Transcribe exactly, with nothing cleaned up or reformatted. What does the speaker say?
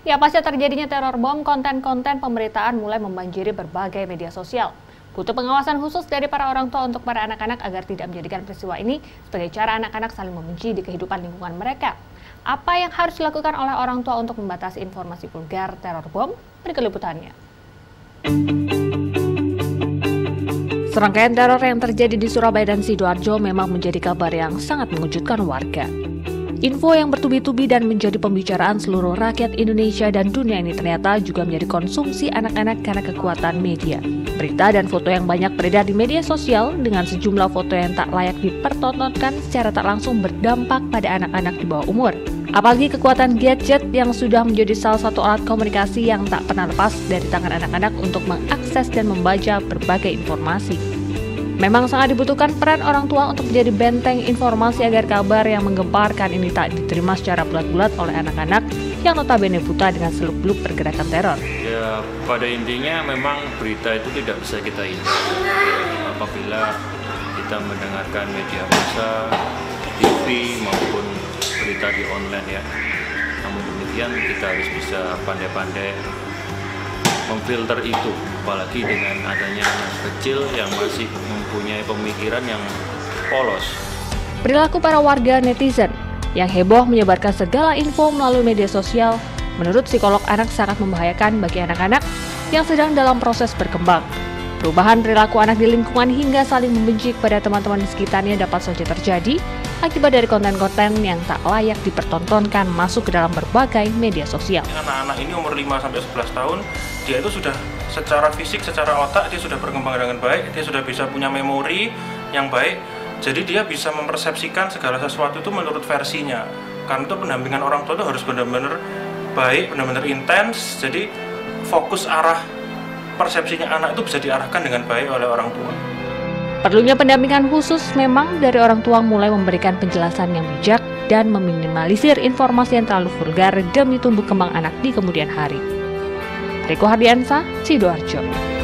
Ya, pasca terjadinya teror bom, konten-konten pemberitaan mulai membanjiri berbagai media sosial. Butuh pengawasan khusus dari para orang tua untuk para anak-anak agar tidak menjadikan peristiwa ini sebagai cara anak-anak saling membenci di kehidupan lingkungan mereka. Apa yang harus dilakukan oleh orang tua untuk membatasi informasi vulgar teror bom? Berikut liputannya. Serangkaian teror yang terjadi di Surabaya dan Sidoarjo memang menjadi kabar yang sangat mengejutkan warga. Info yang bertubi-tubi dan menjadi pembicaraan seluruh rakyat Indonesia dan dunia ini ternyata juga menjadi konsumsi anak-anak karena kekuatan media. Berita dan foto yang banyak beredar di media sosial dengan sejumlah foto yang tak layak dipertontonkan secara tak langsung berdampak pada anak-anak di bawah umur. Apalagi kekuatan gadget yang sudah menjadi salah satu alat komunikasi yang tak pernah lepas dari tangan anak-anak untuk mengakses dan membaca berbagai informasi. Memang sangat dibutuhkan peran orang tua untuk menjadi benteng informasi agar kabar yang menggemparkan ini tak diterima secara bulat-bulat oleh anak-anak yang notabene buta dengan seluk-beluk pergerakan teror. Ya, pada intinya memang berita itu tidak bisa kita hindari. Apabila kita mendengarkan media massa, T V maupun berita di online ya. Namun demikian kita harus bisa pandai-pandai memfilter itu, apalagi dengan adanya anak kecil yang masih mempunyai pemikiran yang polos. Perilaku para warga netizen yang heboh menyebarkan segala info melalui media sosial, menurut psikolog anak sangat membahayakan bagi anak-anak yang sedang dalam proses berkembang. Perubahan perilaku anak di lingkungan hingga saling membenci kepada teman-teman di sekitarnya dapat saja terjadi akibat dari konten-konten yang tak layak dipertontonkan masuk ke dalam berbagai media sosial. Anak-anak ini umur lima sampai sebelas tahun, dia itu sudah secara fisik, secara otak, dia sudah berkembang dengan baik, dia sudah bisa punya memori yang baik, jadi dia bisa mempersepsikan segala sesuatu itu menurut versinya. Karena itu pendampingan orang tua itu harus benar-benar baik, benar-benar intens, jadi fokus arah persepsinya anak itu bisa diarahkan dengan baik oleh orang tua. Perlunya pendampingan khusus memang dari orang tua mulai memberikan penjelasan yang bijak dan meminimalisir informasi yang terlalu vulgar demi tumbuh kembang anak di kemudian hari. Riko Hardiansa, Sidoarjo.